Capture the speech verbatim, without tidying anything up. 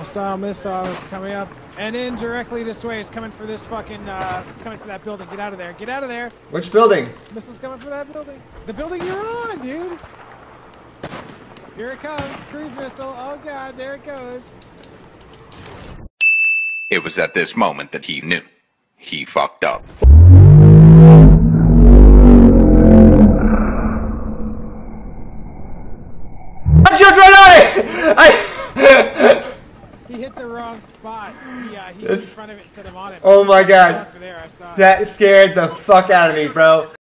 Missile, missile is coming up and in directly this way. It's coming for this fucking, uh, it's coming for that building. Get out of there. Get out of there. Which building? Missile's coming for that building. The building you're on, dude. Here it comes. Cruise missile. Oh, God. There it goes. It was at this moment that he knew. He fucked up. I jumped right on it! I... He hit the wrong spot. He, uh, he hit in It's- front of it instead of on it. Oh my God. For there, I saw it. That scared the fuck out of me, bro.